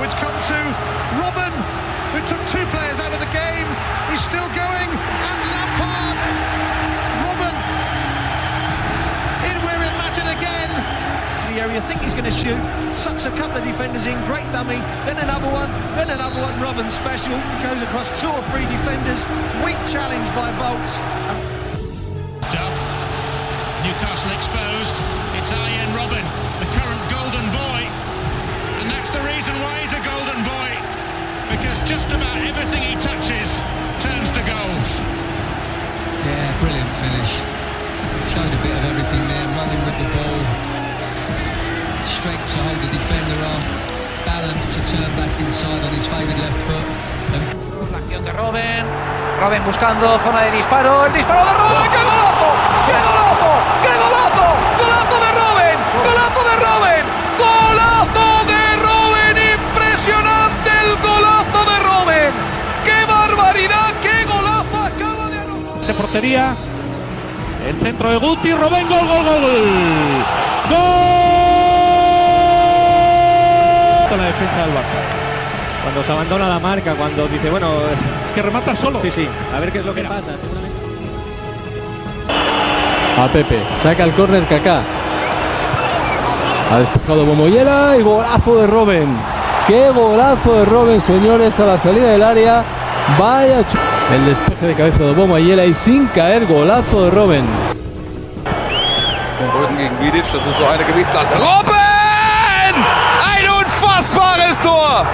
it's come to Robben, who took 2 players out of the game. He's still going, and Lampard. Robben in where it mattered again. To the area, I think he's going to shoot. Sucks a couple of defenders in, great dummy. Then another one. Robben special. Goes across 2 or 3 defenders. Weak challenge by Volts. Newcastle exposed. It's Arjen Robben, the current golden boy, and that's the reason why he's a golden boy, because just about everything he touches turns to goals. Yeah, brilliant finish. Showed a bit of everything there, running with the ball, strength to hold the defender off, balance to turn back inside on his favoured left foot. La acción de Robben. Robben buscando zona de disparo. El disparo de Robben. ¡Qué golazo! ¡Qué golazo! ¡Qué golazo! ¡Golazo de Robben! ¡Golazo de Robben! ¡Golazo de Robben! ¡Impresionante el golazo de Robben! ¡Qué barbaridad! ¡Qué golazo acaba de anotar! De portería. El centro de Guti. Robben. ¡Gol, gol, gol! ¡Gol! Con la defensa del Barça. Cuando se abandona la marca, cuando dice, bueno, es que remata solo. Sí, sí, a ver qué es lo que pasa. A Pepe, saca el córner Kaká. Ha despejado Bomoyela y golazo de Robben. ¡Qué golazo de Robben, señores, a la salida del área! Vaya el despeje de cabeza de Bomoyela y sin caer, golazo de Robben. Von Böden gegen Vidic, das ist so eine Gewichtsklasse. Robben! Ein unfassbares Tor!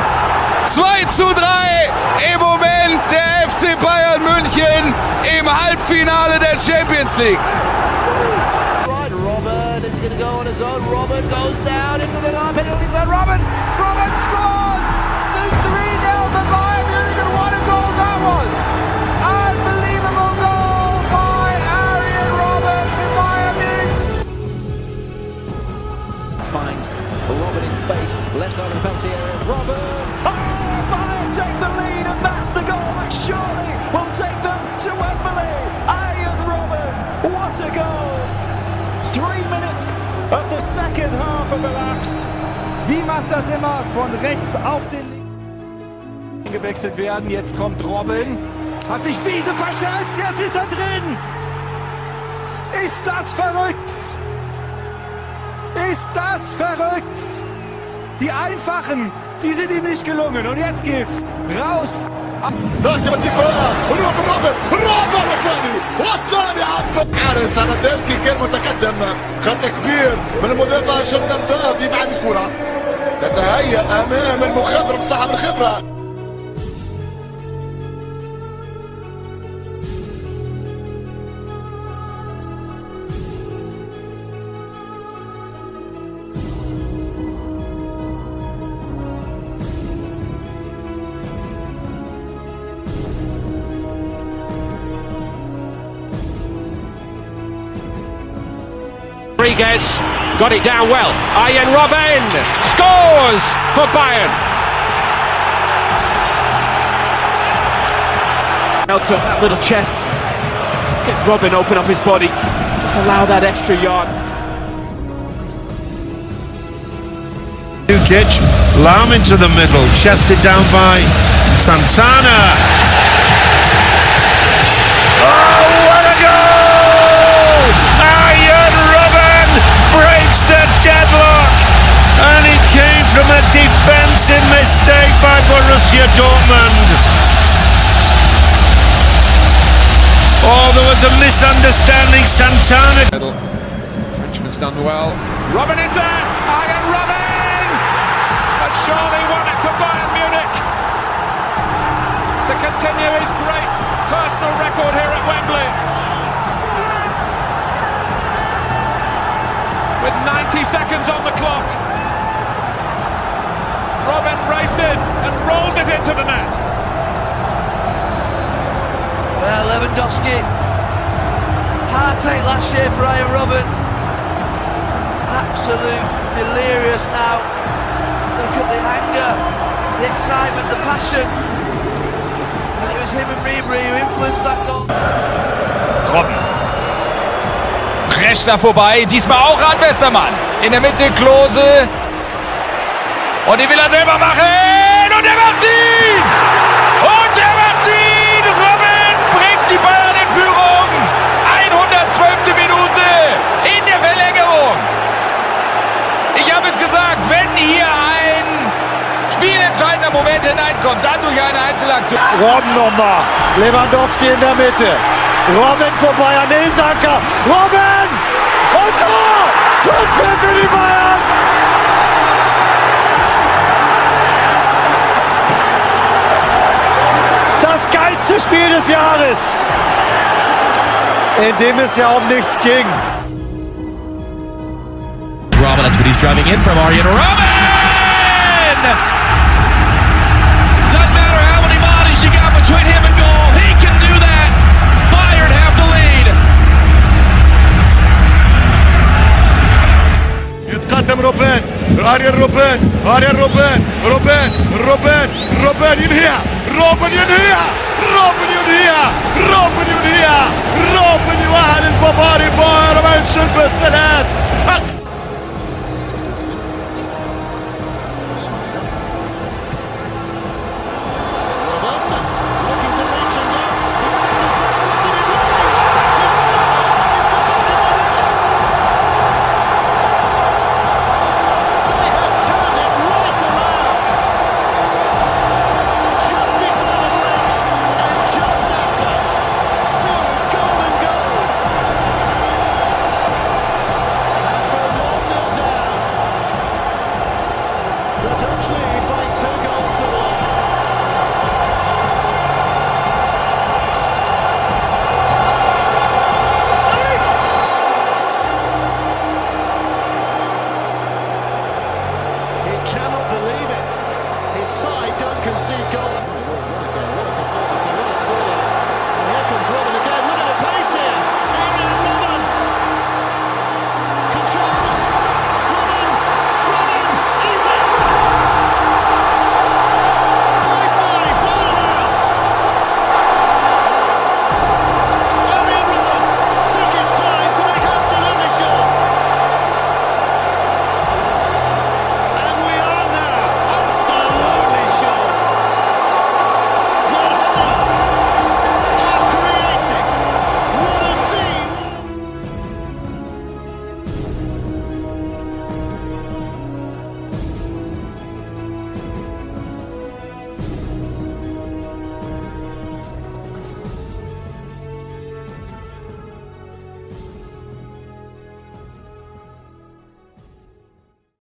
2:3 im Moment der FC Bayern München im Halbfinale der Champions League. Robben is going to go on his own. Robben goes down into the penalty zone. Robben scores! The 3-0 for Bayern Munich, and what a goal that was! Unbelievable goal by Arjen Robben for Bayern Munich. Finds Robben in space, left side of the penalty area. Robben! Bayern take the lead, and that's the goal that surely will take them to Wembley. Arjen Robben, what a goal! 3 minutes of the second half have elapsed. Wie macht das immer von rechts auf den Linken gewechselt werden? Jetzt kommt Robben, hat sich fiese verschätzt, jetzt ist er drin. Ist das verrückt? Ist das verrückt? Die einfachen, die sind ihm nicht gelungen. Und jetzt geht's raus. ضغط الدفاع روبن الثاني والثاني عطف حارس هرناندسكي كان متقدم خط كبير من المدافع شلترتا في بعد الكرة تتهيأ امام المخضرم صاحب الخبرة. Rodriguez got it down well. Arjen Robben scores for Bayern. Out to that little chest. Get Robben open up his body. Just allow that extra yard. Dukic, Lahm into the middle, chested down by Santana. Oh, what a goal! Arjen Robben breaks the deadlock, and it came from a defensive mistake by Borussia Dortmund. Oh, there was a misunderstanding. Santana. Frenchman's done well. Robben is there! Arjen Robben! Has surely won it for Bayern Munich to continue his great personal record here at Wembley. With 90 seconds on the clock, Robben raced in and rolled it into the net. Well, Lewandowski, heartache last year for Arjen Robben. Absolute delirious now. Look at the anger, the excitement, the passion. And it was him and Ribery who influenced that goal. Robben. Prescht da vorbei, diesmal auch an Westermann. In der Mitte Klose. Und die will er selber machen. Und er macht ihn! Und er macht ihn! Robben bringt die Bayern in Führung. 112. Minute in der Verlängerung. Ich habe es gesagt, wenn hier ein spielentscheidender Moment hineinkommt, dann durch eine Einzelaktion. Robben nochmal. Lewandowski in der Mitte. Robben vorbei an Ilsanker. Robben! Und Tor! 5 für die Bayern! Das geilste Spiel des Jahres, in dem es ja um nichts ging. Robben, that's what he's driving in from Arjen Robben! Doesn't matter how many bodies you got between him and goal, he can do that. Bayern have the lead. يتقدم روبن اريان روبن اريان روبن روبن روبن روبن ينهيها روبن ينهيها روبن ينهيها روبن ينهيها روبن يؤهل البافاري بايرن ميونخ بالثلاث. His side don't concede goals. What a goal, what a performance, and what a score. And here comes Robin